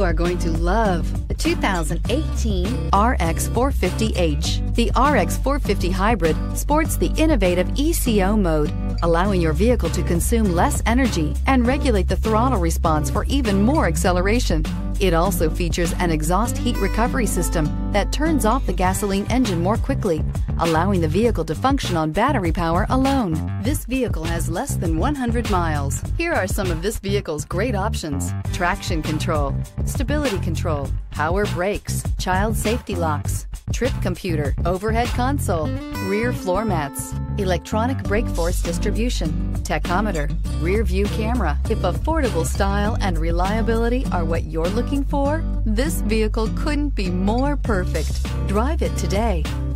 You are going to love the 2018 RX 450h. The RX 450 Hybrid sports the innovative ECO mode, allowing your vehicle to consume less energy and regulate the throttle response for even more acceleration. It also features an exhaust heat recovery system that turns off the gasoline engine more quickly, allowing the vehicle to function on battery power alone. This vehicle has less than 100 miles. Here are some of this vehicle's great options: traction control, stability control, power brakes, child safety locks, trip computer, overhead console, rear floor mats, electronic brake force distribution, tachometer, rear view camera. If affordable style and reliability are what you're looking for, this vehicle couldn't be more perfect. Drive it today.